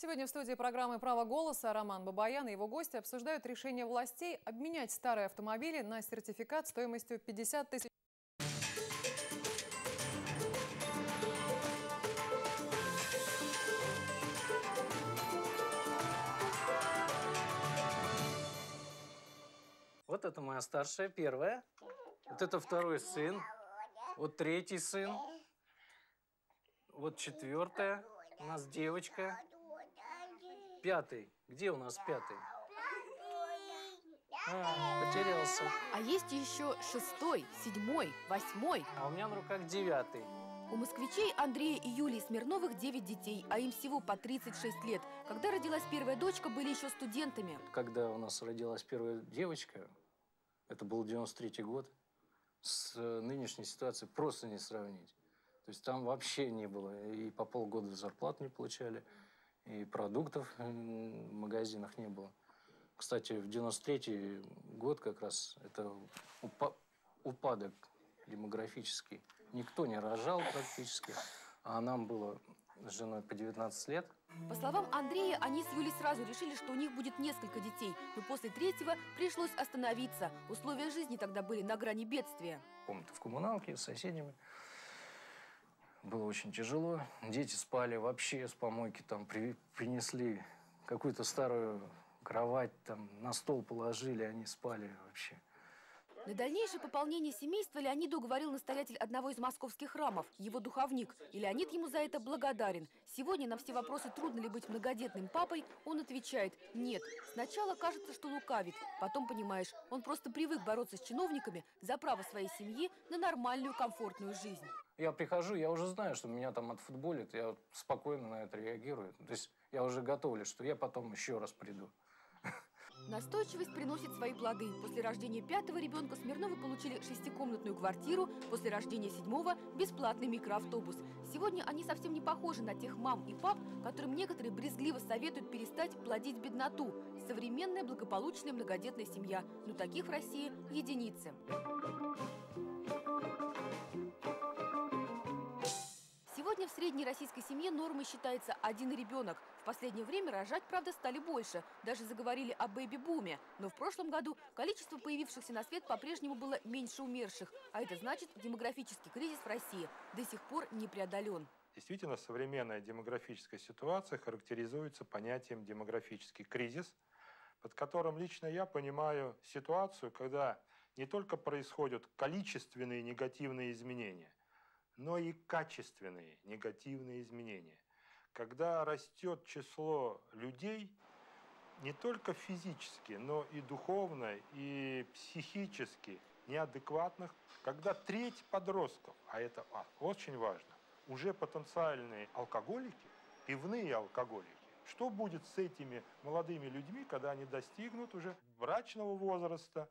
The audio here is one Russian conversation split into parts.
Сегодня в студии программы «Право голоса» Роман Бабаян и его гости обсуждают решение властей обменять старые автомобили на сертификат стоимостью 50 тысяч. Вот это моя старшая, первая. Вот это второй сын. Вот третий сын. Вот четвертая. У нас девочка. Пятый. Где у нас пятый? Потерялся. А есть еще 6-й, 7-й, 8-й. А у меня на руках 9-й. У москвичей Андрея и Юлии Смирновых 9 детей, а им всего по 36 лет. Когда родилась первая дочка, были еще студентами. Когда у нас родилась первая девочка, это был 93-й год, с нынешней ситуацией просто не сравнить. То есть там вообще не было. И по полгода зарплат не получали, и продуктов в магазинах не было. Кстати, в 93-й год как раз это упадок демографический. Никто не рожал практически, а нам было с женой по 19 лет. По словам Андрея, они с Юлей сразу решили, что у них будет несколько детей. Но после третьего пришлось остановиться. Условия жизни тогда были на грани бедствия. Комната в коммуналке с соседями. Было очень тяжело. Дети спали вообще с помойки. Там принесли какую-то старую кровать, там на стол положили, они спали вообще. На дальнейшее пополнение семейства Леониду уговорил настоятель одного из московских храмов, его духовник. И Леонид ему за это благодарен. Сегодня на все вопросы, трудно ли быть многодетным папой, он отвечает – нет. Сначала кажется, что лукавит, потом понимаешь, он просто привык бороться с чиновниками за право своей семьи на нормальную, комфортную жизнь. Я прихожу, я уже знаю, что меня там отфутболят, я спокойно на это реагирую. То есть я уже готовлю, что я потом еще раз приду. Настойчивость приносит свои плоды. После рождения 5-го ребенка Смирновы получили 6-комнатную квартиру, после рождения 7-го – бесплатный микроавтобус. Сегодня они совсем не похожи на тех мам и пап, которым некоторые брезгливо советуют перестать плодить бедноту. Современная благополучная многодетная семья. Но таких в России единицы. Сегодня в средней российской семье нормой считается 1 ребенок. В последнее время рожать, правда, стали больше. Даже заговорили о бэби-буме. Но в прошлом году количество появившихся на свет по-прежнему было меньше умерших. А это значит, демографический кризис в России до сих пор не преодолен. Действительно, современная демографическая ситуация характеризуется понятием демографический кризис, под которым лично я понимаю ситуацию, когда не только происходят количественные негативные изменения, но и качественные негативные изменения. Когда растет число людей не только физически, но и духовно, и психически неадекватных, когда треть подростков, а это очень важно, уже потенциальные алкоголики, пивные алкоголики. Что будет с этими молодыми людьми, когда они достигнут уже брачного возраста?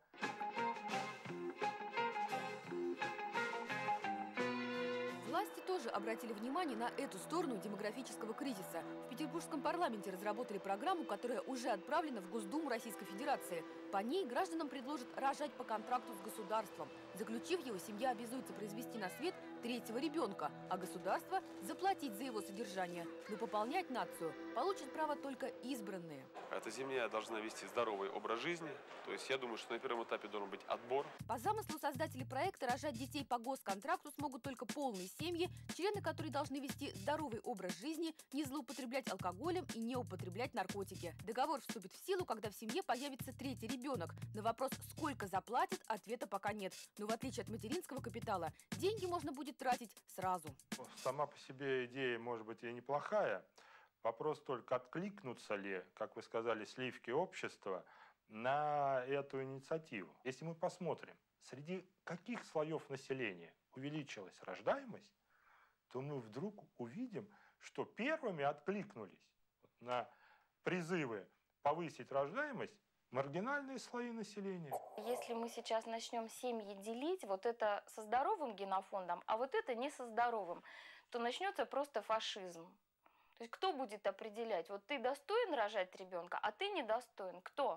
Власти тоже обратили внимание на эту сторону демографического кризиса. В Петербургском парламенте разработали программу, которая уже отправлена в Госдуму Российской Федерации. По ней гражданам предложат рожать по контракту с государством. Заключив его, семья обязуется произвести на свет 3-го ребенка, а государство заплатить за его содержание. Но пополнять нацию получат право только избранные. Эта семья должна вести здоровый образ жизни. То есть я думаю, что на первом этапе должен быть отбор. По замыслу создателей проекта рожать детей по госконтракту смогут только полные семьи, члены которой должны вести здоровый образ жизни, не злоупотреблять алкоголем и не употреблять наркотики. Договор вступит в силу, когда в семье появится 3-й ребенок. На вопрос, сколько заплатят, ответа пока нет. Но в отличие от материнского капитала, деньги можно будет тратить сразу. Сама по себе идея может быть и неплохая. Вопрос только, откликнутся ли, как вы сказали, сливки общества на эту инициативу. Если мы посмотрим, среди каких слоев населения увеличилась рождаемость, то мы вдруг увидим, что первыми откликнулись на призывы повысить рождаемость маргинальные слои населения. Если мы сейчас начнем семьи делить, вот это со здоровым генофондом, а вот это не со здоровым, то начнется просто фашизм. То есть кто будет определять, вот ты достоин рожать ребенка, а ты недостоин? Кто?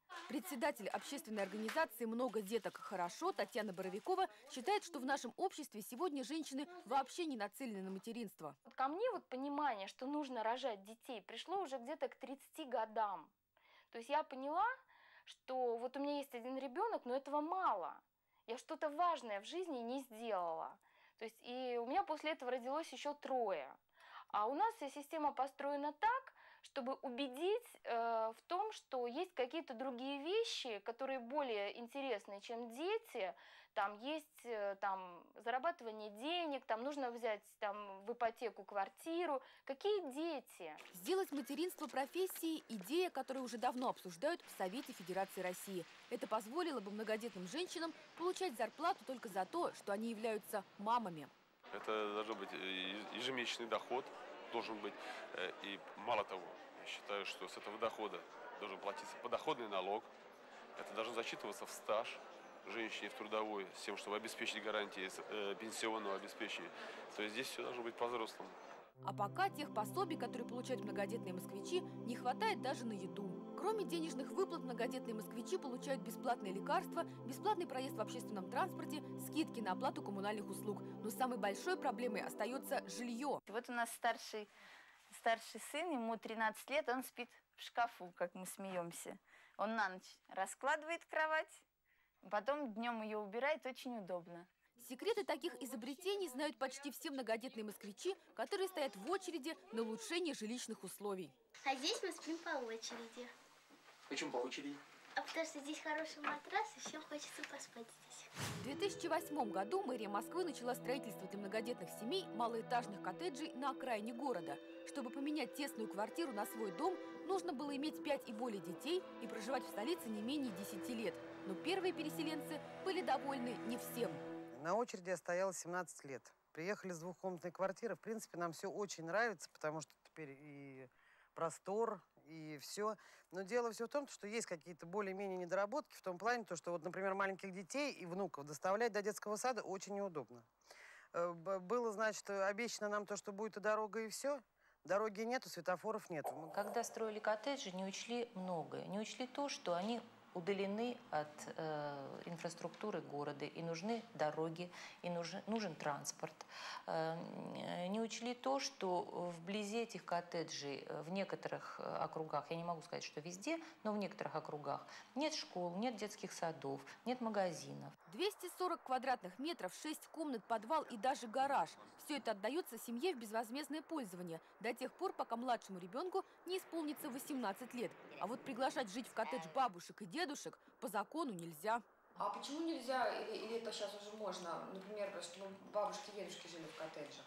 Председатель общественной организации «Много деток хорошо» Татьяна Боровикова считает, что в нашем обществе сегодня женщины вообще не нацелены на материнство. Вот ко мне вот понимание, что нужно рожать детей, пришло уже где-то к 30 годам. То есть я поняла, что вот у меня есть один ребенок, но этого мало. Я что-то важное в жизни не сделала. То есть и у меня после этого родилось еще 3. А у нас вся система построена так, чтобы убедить в том, что есть какие-то другие вещи, которые более интересные, чем дети. Там есть там, зарабатывание денег, там нужно взять там, в ипотеку квартиру. Какие дети? Сделать материнство профессией – идея, которую уже давно обсуждают в Совете Федерации России. Это позволило бы многодетным женщинам получать зарплату только за то, что они являются мамами. Это должен быть ежемесячный доход, должен быть. И мало того, я считаю, что с этого дохода должен платиться подоходный налог. Это должно зачитываться в стаж женщине в трудовой, с тем, чтобы обеспечить гарантии пенсионного обеспечения. То есть здесь все должно быть по-взрослому. А пока тех пособий, которые получают многодетные москвичи, не хватает даже на еду. Кроме денежных выплат, многодетные москвичи получают бесплатные лекарства, бесплатный проезд в общественном транспорте, скидки на оплату коммунальных услуг. Но самой большой проблемой остается жилье. Вот у нас старший сын, ему 13 лет, он спит в шкафу, как мы смеемся. Он на ночь раскладывает кровать, потом днем ее убирает, очень удобно. Секреты таких изобретений знают почти все многодетные москвичи, которые стоят в очереди на улучшение жилищных условий. А здесь мы спим по очереди. Почему по очереди? Потому что здесь хороший матрас, и всем хочется поспать здесь. В 2008 году мэрия Москвы начала строительство для многодетных семей малоэтажных коттеджей на окраине города. Чтобы поменять тесную квартиру на свой дом, нужно было иметь 5 и более детей и проживать в столице не менее 10 лет. Но первые переселенцы были довольны не всем. На очереди я стояла 17 лет. Приехали с двухкомнатной квартиры. В принципе, нам все очень нравится, потому что теперь и простор, и все. Но дело все в том, что есть какие-то более-менее недоработки в том плане, что, вот, например, маленьких детей и внуков доставлять до детского сада очень неудобно. Было, значит, обещано нам то, что будет и дорога, и все. Дороги нету, светофоров нету. Когда строили коттеджи, не учли многое. Не учли то, что они удалены от инфраструктуры города, и нужны дороги, и нужен транспорт. Не учли то, что вблизи этих коттеджей в некоторых округах, я не могу сказать, что везде, но в некоторых округах нет школ, нет детских садов, нет магазинов. 240 квадратных метров, 6 комнат, подвал и даже гараж. Все это отдается семье в безвозмездное пользование до тех пор, пока младшему ребенку не исполнится 18 лет. А вот приглашать жить в коттедж бабушек и дедушек по закону нельзя. А почему нельзя, или это сейчас уже можно, например, чтобы бабушки и дедушки жили в коттеджах?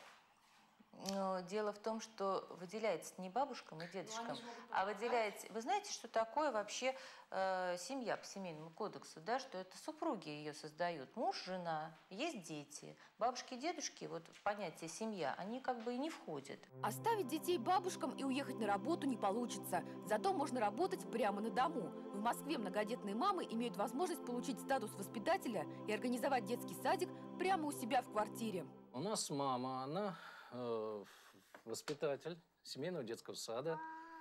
Но дело в том, что выделяется не бабушкам и дедушкам, а выделяется... Вы знаете, что такое вообще семья по семейному кодексу, да? Что это супруги ее создают. Муж, жена, есть дети. Бабушки и дедушки, вот в понятие семья, они как бы и не входят. Оставить детей бабушкам и уехать на работу не получится. Зато можно работать прямо на дому. В Москве многодетные мамы имеют возможность получить статус воспитателя и организовать детский садик прямо у себя в квартире. У нас мама, она воспитатель семейного детского сада.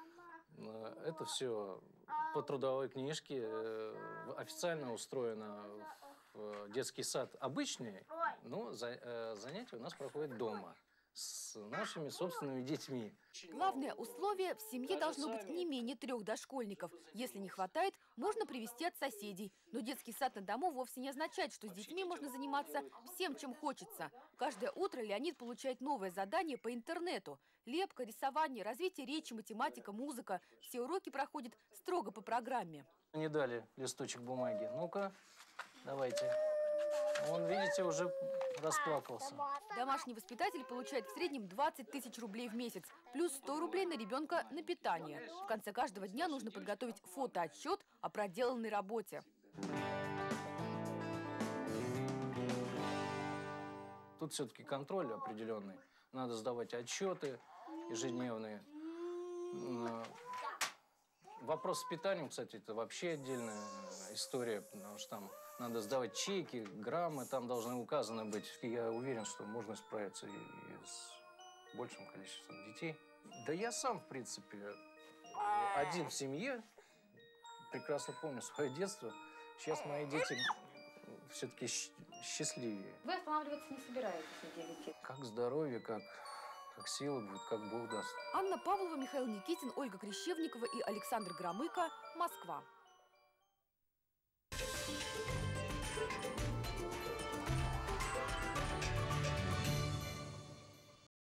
Это все по трудовой книжке. Официально устроено в детский сад обычный, но занятия у нас проходят дома с нашими собственными детьми. Главное условие – в семье должно быть не менее 3 дошкольников. Если не хватает, можно привезти от соседей. Но детский сад на дому вовсе не означает, что с детьми можно заниматься всем, чем хочется. Каждое утро Леонид получает новое задание по интернету. Лепка, рисование, развитие речи, математика, музыка. Все уроки проходят строго по программе. Не дали листочек бумаги. Ну-ка, давайте. Он, видите, уже расплакался. Домашний воспитатель получает в среднем 20 тысяч рублей в месяц, плюс 100 рублей на ребенка на питание. В конце каждого дня нужно подготовить фотоотчет о проделанной работе. Тут все-таки контроль определенный. Надо сдавать отчеты ежедневные. Вопрос с питанием, кстати, это вообще отдельная история, потому что там надо сдавать чеки, граммы, там должны указаны быть. Я уверен, что можно справиться и с большим количеством детей. Да я сам, в принципе, один в семье прекрасно помню свое детство. Сейчас мои дети все-таки счастливее. Вы останавливаться не собираетесь на 9 лет? Как здоровье, как сила будет, как Бог даст. Анна Павлова, Михаил Никитин, Ольга Крещевникова и Александр Громыко. Москва.